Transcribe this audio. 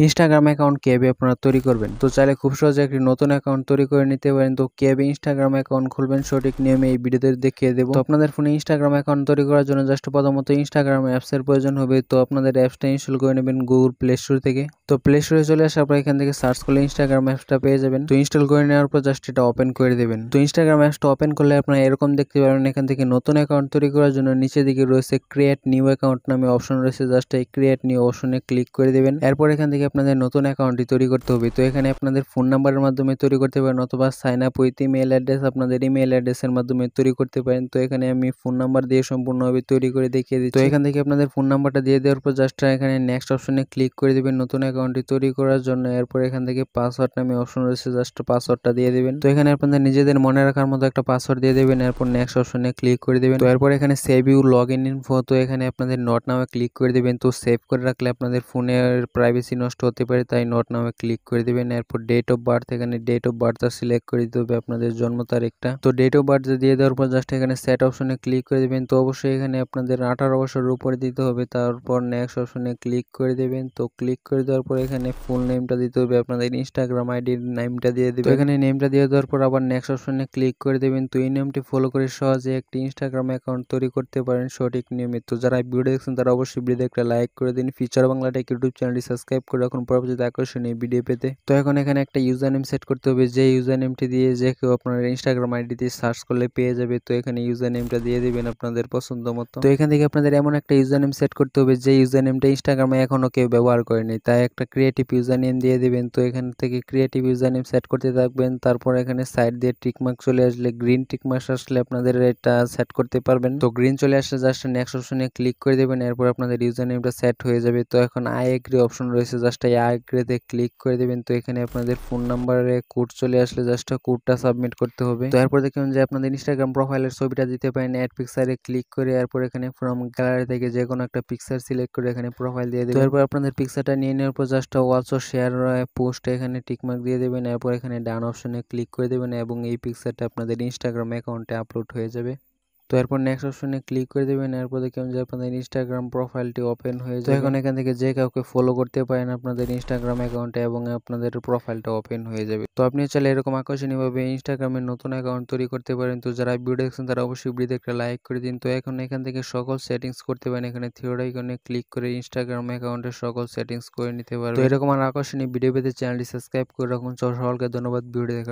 Instagram account কিভাবে আপনারা তৈরি করবেন। তো চাইলে খুব সহজে একটি নতুন অ্যাকাউন্ট তৈরি করে নিতে পারেন। তো কিভাবে ইনস্টাগ্রাম অ্যাকাউন্ট খুলবেন সঠিক নিয়মে এই ভিডিওতে দেখিয়ে দেব। তো আপনাদের ফোনে ইনস্টাগ্রাম অ্যাকাউন্ট তৈরি করার জন্য জাস্ট প্রথমত ইনস্টাগ্রাম অ্যাপসের প্রয়োজন হবে। তো আপনাদের অ্যাপসটা ইনস্টল করে নেবেন গুগল প্লে স্টোর থেকে। তো প্লে স্টোরে চলে আসার পর এখান থেকে সার্চ করলে ইনস্টাগ্রাম অ্যাপসটা পেয়ে যাবেন। তো ইনস্টল করে নেওয়ার পর জাস্ট এটা ওপেন করে দেবেন। তো ইনস্টাগ্রাম অ্যাপসটা ওপেন করলে আপনারা এরকম দেখতে পারবেন, এখান থেকে নতুন অ্যাকাউন্ট তৈরি করার জন্য নিচের দিকে রয়েছে ক্রিয়েট নিউ অ্যাকাউন্ট নামে অপশন রয়েছে। জাস্ট এই ক্রিয়েট নিউ অপশনে ক্লিক করে দেবেন। এরপর এখান থেকে আপনাদের নতুন অ্যাকাউন্টটি তৈরি করতে হবে। তো এখানে আপনাদের ফোন নাম্বারের মাধ্যমে তৈরি করতে পারেন অথবা sign up with email address আপনাদের ইমেল অ্যাড্রেসের মাধ্যমে তৈরি করতে পারেন। তো এখানে আমি ফোন নাম্বার দিয়ে সম্পূর্ণভাবে তৈরি করে দেখিয়ে দিচ্ছি। তো এখান থেকে আপনাদের ফোন নাম্বারটা দিয়ে দেওয়ার পর জাস্ট এখানে নেক্সট অপশনে ক্লিক করে দিবেন নতুন অ্যাকাউন্টটি তৈরি করার জন্য। এরপর এখান থেকে পাসওয়ার্ড নামে অপশন রয়েছে, জাস্ট পাসওয়ার্ডটা দিয়ে দিবেন। তো এখানে আপনাদের নিজেদের মনে রাখার মতো একটা পাসওয়ার্ড দিয়ে দেবেন। এরপর নেক্সট অপশনে ক্লিক করে দিবেন। তো এরপর এখানে save you log in info, তো এখানে আপনাদের নট নামে ক্লিক করে দিবেন। তো সেভ করে রাখলে আপনাদের ফোনের প্রাইভেসি নষ্ট হতে পারে, তাই নট নামে ক্লিক করে দিবেন। এরপর ডেট অফ বার্থ, এখানে ডেট অফ বার্থটা সিলেক্ট করে দিতে হবে আপনাদের জন্ম তারিখটা। তো ডেট অফ বার্থ দিয়ে দেওয়ার পর জাস্ট এখানে সেট অপশনে ক্লিক করে দিবেন। তো অবশ্যই এখানে আপনাদের 18 বছরের উপরে দিতে হবে। তারপর নেক্সট অপশনে ক্লিক করে দিবেন। তো ক্লিক করে দেওয়ার পর এখানে ফুল নেমটা দিতে হবে, আপনাদের ইনস্টাগ্রাম আইডির নেমটা দিয়ে দিবেন। তো এখানে নেমটা দিয়ে দেওয়ার পর আবার নেক্সট অপশনে ক্লিক করে দেবেন। তো এই নিয়মটি ফলো করে সহজে একটি ইনস্টাগ্রাম অ্যাকাউন্ট তৈরি করতে পারেন সঠিক নিয়মে। তো যারা ভিডিও দেখছেন তারা অবশ্যই ভিডিওতে একটা লাইক করে দিন। ফিচার বাংলা টেক ইউটিউব চ্যানেলটি সাবস্ক্রাইব করে রাখুন পরবর্তীতে আকর্ষণীয় ভিডিও পেতে। তো এখন এখানে একটা ইউজার নেম সেট করতে হবে, যে ইউজার নেমটি দিয়ে যে কেউ আপনার ইনস্টাগ্রাম আইডিতে সার্চ করলে পেয়ে যাবে। তো এখানে ইউজার নেমটা দিয়ে দিবেন আপনাদের পছন্দ মতো। তো এখান থেকে আপনাদের এমন একটা ইউজার নেম সেট করতে হবে যে ইউজার নেমটা ইনস্টাগ্রামে এখনো কেউ ব্যবহার করেনি, তাই একটা ক্রিয়েটিভ ইউজার নেম দিয়ে দিবেন। তো এখান থেকে ক্রিয়েটিভ ইউজার নেম সেট করতে থাকবেন। তারপর এখানে সাইড দিয়ে টিকমার্ক চলে আসলে, গ্রিন টিকমার্ক আসলে আপনাদের এটা সেট করতে পারবেন। তো গ্রিন চলে আসলে জাস্ট নেক্সট অপশনে ক্লিক করে দেবেন। এরপর আপনাদের ইউজার নেমটা সেট হয়ে যাবে। তো এখন আই এগ্রি অপশন রয়েছে, জাস্ট এই আই এগ্রিতে ক্লিক করে দেবেন। তো এখানে আপনাদের ফোন নাম্বারে কোড চলে আসলে জাস্ট কোডটা সাবমিট করতে হবে। তো এরপর দেখুন যে আপনাদের ইনস্টাগ্রাম প্রোফাইলের ছবিটা দিতে পারেন অ্যাড পিকচারে ক্লিক করে। এরপর এখানে ফ্রম গ্যালারি থেকে যে কোনো একটা পিকচার সিলেক্ট করে এখানে প্রোফাইল দিয়ে দেবেন। এরপর আপনাদের পিকচারটা নিয়ে নেওয়ার পর জাস্ট অলসো শেয়ার পোস্ট এখানে টিকমার্ক দিয়ে দেবেন। এরপর এখানে ডান অপশনে ক্লিক করে দেবেন এবং এই পিকচারটা আপনাদের ইনস্টাগ্রাম অ্যাকাউন্টে আপলোড হয়ে যাবে। তো এরপর নেক্সট অপশনে ক্লিক করে দেবেন। এরপর দেখবেন যে আপনাদের ইনস্টাগ্রাম প্রোফাইলটি ওপেন হয়ে যাবে। তো এখন এখান থেকে যে কাউকে ফলো করতে পারেন আপনাদের ইনস্টাগ্রাম অ্যাকাউন্টে এবং আপনাদের প্রোফাইলটা ওপেন হয়ে যাবে। তো আপনি চাইলে এরকম আকর্ষণীয়ভাবে ইনস্টাগ্রামের নতুন অ্যাকাউন্ট তৈরি করতে পারেন। তো যারা ভিডিও দেখছেন তারা অবশ্যই ভিডিওতে একটা লাইক করে দিন। তো এখন এখান থেকে সকল সেটিংস করতে পারেন, এখানে থিওড আইকনে ক্লিক করে ইনস্টাগ্রাম অ্যাকাউন্টের সকল সেটিংস করে নিতে পারবেন। তো এরকম আর আকর্ষণীয় ভিডিও পেতে চ্যানেলটি সাবস্ক্রাইব করে রাখুন। সকলকে ধন্যবাদ ভিডিও দেখার।